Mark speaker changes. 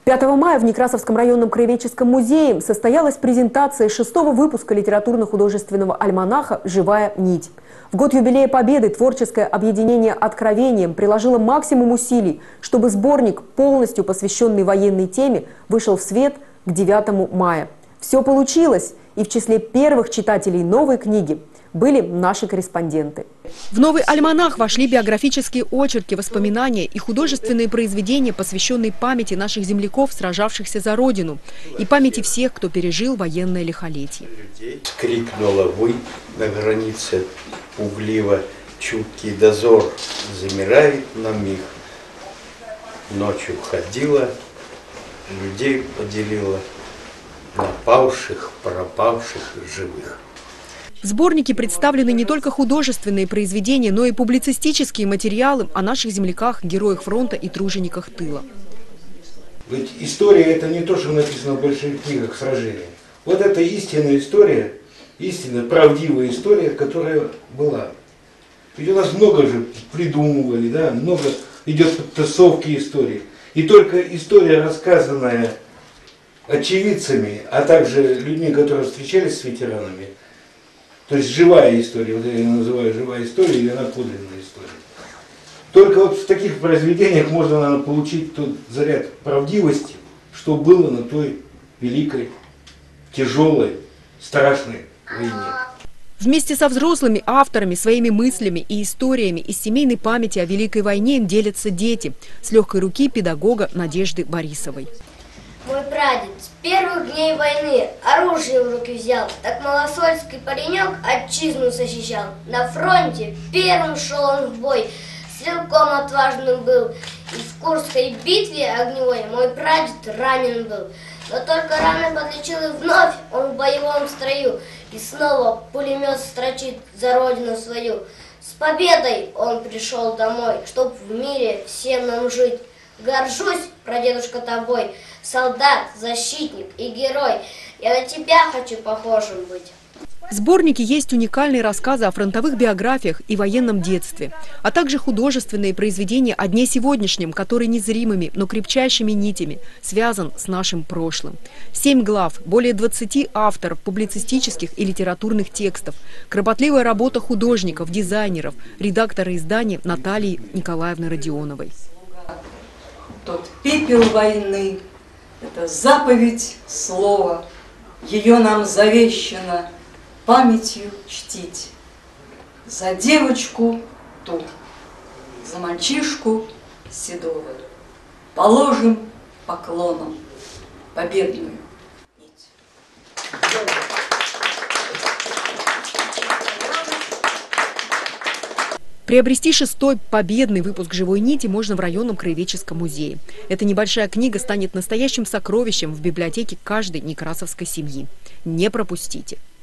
Speaker 1: 5 мая в Некрасовском районном краеведческом музее состоялась презентация 6-го выпуска литературно-художественного альманаха «Живая нить». В год юбилея Победы творческое объединение «Откровением» приложило максимум усилий, чтобы сборник, полностью посвященный военной теме, вышел в свет к 9 мая. Все получилось, и в числе первых читателей новой книги были наши корреспонденты. В новый альманах вошли биографические очерки, воспоминания и художественные произведения, посвященные памяти наших земляков, сражавшихся за Родину, и памяти всех, кто пережил военное лихолетие.
Speaker 2: Крикнула вой на границе пугливо, чуткий дозор замирает на миг. Ночью ходила, людей поделила на павших, пропавших, живых.
Speaker 1: В сборнике представлены не только художественные произведения, но и публицистические материалы о наших земляках, героях фронта и тружениках тыла.
Speaker 3: Ведь история – это не то, что написано в больших книгах сражения. Вот это истинная история, истинная, правдивая история, которая была. Ведь у нас много же придумывали, да, много идет подтасовки истории. И только история, рассказанная очевидцами, а также людьми, которые встречались с ветеранами, то есть живая история, вот я ее называю живая история или она подлинная история. Только вот в таких произведениях можно, наверное, получить тот заряд правдивости, что было на той великой, тяжелой, страшной войне.
Speaker 1: Вместе со взрослыми авторами своими мыслями и историями из семейной памяти о Великой войне делятся дети с легкой руки педагога Надежды Борисовой.
Speaker 4: Мой прадед с первых дней войны оружие в руки взял, так малосольский паренек отчизну защищал. На фронте первым шел он в бой, стрелком отважным был. И в Курской битве огневой мой прадед ранен был. Но только раны подлечил и вновь он в боевом строю. И снова пулемет строчит за родину свою. С победой он пришел домой, чтоб в мире всем нам жить. Горжусь, прадедушка, тобой, солдат, защитник и герой. Я на тебя хочу похожим быть.
Speaker 1: В сборнике есть уникальные рассказы о фронтовых биографиях и военном детстве, а также художественные произведения о дне сегодняшнем, который незримыми, но крепчайшими нитями связан с нашим прошлым. 7 глав, более 20 авторов публицистических и литературных текстов, кропотливая работа художников, дизайнеров, редактора издания Натальи Николаевны Родионовой.
Speaker 5: Тот пепел войны – это заповедь слова, ее нам завещано памятью чтить. За девочку ту, за мальчишку седого положим поклоном победную нить.
Speaker 1: Приобрести 6-й победный выпуск «Живой нити» можно в районном краеведческом музее. Эта небольшая книга станет настоящим сокровищем в библиотеке каждой некрасовской семьи. Не пропустите!